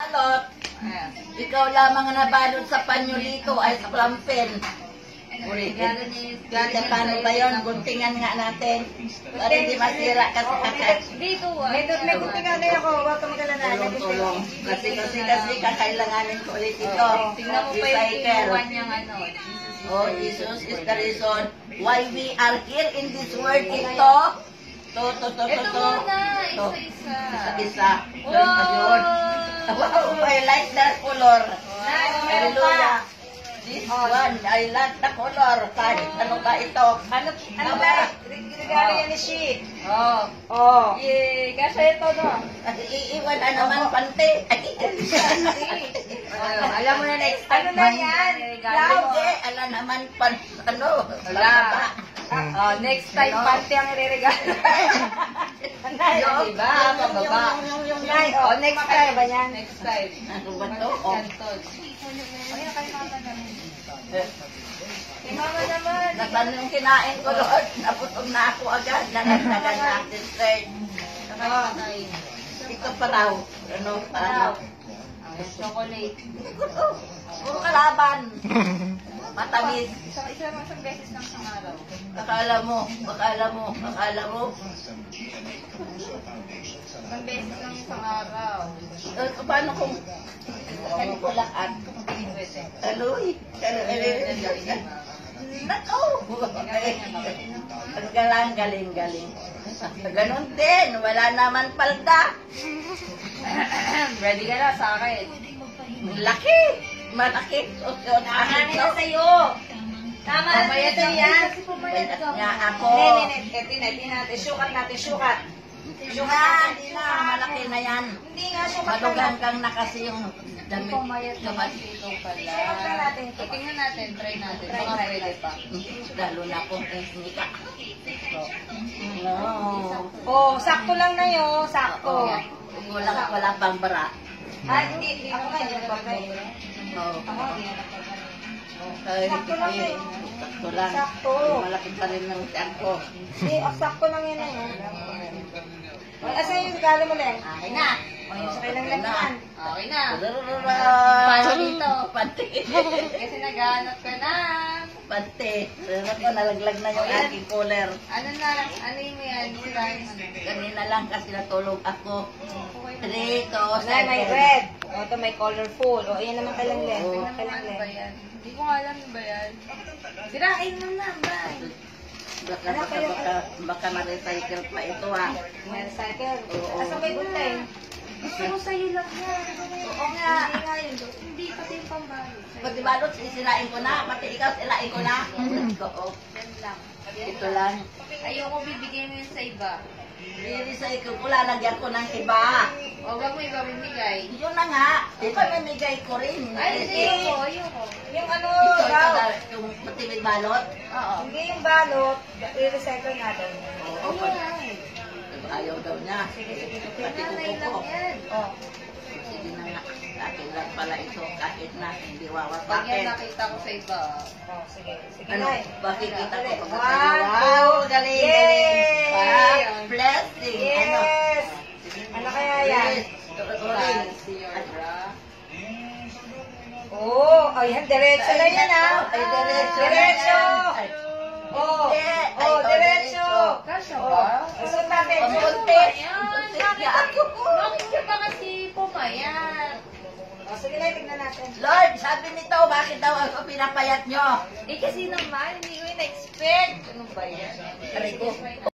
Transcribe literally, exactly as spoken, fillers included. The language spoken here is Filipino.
balot. Ikaw lamang na balot sa panyo dito ay sa klampin. Ulit. Kaya paano ba yun? Guntingan nga natin. Para hindi masira kasi kakat. Dito ah. May, may guntingan na ako. Huwag ka magalala. Tulong-tulong. Kasi kasi kasi kakailanganin ko ulit ito. Tingnan mo pa yung kinuha niyang ano. Oh, Jesus is the reason why we are here in this world. Ito. To, to, to, to, Ito to. muna. To. Isa-isa. Isa-isa. Wow! Wow, I like that color. Hallelujah. This one, I like the color. Kahit ano ba ito? Ano, ano ba? Regalo yan ni Shi. Oh. Oh. Yay! Kasi ito no. Iiwan na naman pante. Alam mo na next time. Ano na yan? Hindi, ala naman pan, ano? Wala. Oh, next time pante ang ireregalo. Yung, Diba? Pababa. yung, yung, yung, Nay, Oh, oh, next time ba yan? Next time. ano ba to? Oh. Canton. Ayun, kayo nakatagal. Si mama naman. Nasan yung kinain ko, Lord? Naputog na ako agad. Nanagdagan na akin, sir. Ito pa daw. Ano? Paano? Chocolate. Puro kalaban. Matamis. Isang isa lang isang beses lang sa araw. Akala mo, akala mo, akala mo. Isang beses lang isang araw. Eh, paano kung ano ko lahat? Aloy. Nako. Ang galang, galing, galing. Ganon din. Wala naman palda. Ready ka na sa akin. Laki. Malaki. Tama na sa'yo. Tama na ito yan. Nga ako. Hindi, hindi, hindi. Hindi natin. Sukat natin, sukat. Sukat. Hindi na. Malaki na yan. Hindi nga, sukat na Malugang kang na kasi yung damit. Pumayat naman dito pala. Sukat natin. Tingnan natin, try natin. Try, Baka try, pwede pa. Lalo na kung tingnika. No. Oh, sakto lang na yun. Sakto. Wala, wala pang bara. Ah, hindi, hindi. Ako nga, hindi na bagay. Oo. Ako, hindi na bagay. Kahit Sakto lang hindi, yun. sakto lang. Sakto. Malaki pa rin ng tiyan ko. Hindi, oh, sakto lang yun na yun. Ay, asan yung regalo mo, Len? Okay na. O, yung sakay lang lang. Okay na. Paano Paano dito? Pante. Kasi naghahanap ka na. Pante. Pero ko nalaglag na yung aking cooler. Ano na, ano yung yan? Sirahin mo na. Kanina lang kasi natulog ako. Dito, Nay, may red. O, ito may colorful. O, ayan naman kailang Len. Oo. Tingnan kailang Ano ba Len. yan? Hindi ko nga alam ano ba yan. Sirain mo na, bye. Baka, baka, baka, baka ma-recycle pa ito ah. May recycle. Oo. Asan ba yung Len? Gusto ko sa'yo lang yan. Oo nga. Hindi nga yun. Hindi pati yung pambayo. Pati balot, sisirain ko na. Pati ikaw, sirain ko na. Oo. Yan lang. Ito lang. Ayoko bibigay mo yun sa iba. I-recycle ko, lalagyan ko ng iba. O, wag mo iba bibigay. Yun na nga. Di ba mamigay ko rin? Ay, hindi. Ayoko, ayoko. Yung ano, Ito, ito, raw. na- yung pati may balot. Oo. Hindi yung balot. I-recycle natin. Oo, pag ayaw daw niya. Sige, sige. Pati Nanay kuko lang ko. yan. Oh. Sige na nga. Akin lang pala ito kahit na hindi Pag yan wawasakin. nakita ko sa iba. Oh, sige. Sige, Ano? Nay. Bakit kita ko pag One, wow, galing, Yay! galing. Ah, blessing. Ano? Yes! Ano kaya yan? Orange. Fancy your bra. Oh, ayan, diretso na yan, ha? Ay, diretso. Diretso! Ay, Oh, Hindi. Ay, oh, oh, diretso! Kasya Oh, ba? gusto natin. Ang Gusto buntis. Ayan, Buntis bakit niya ako. Bakit ka ba kasi pumayat? Oh, sige na, tignan natin. Lord, sabi nito, bakit daw ako pinapayat nyo? Eh kasi naman, hindi ko in-expect. Ano ba yan? Aray ko.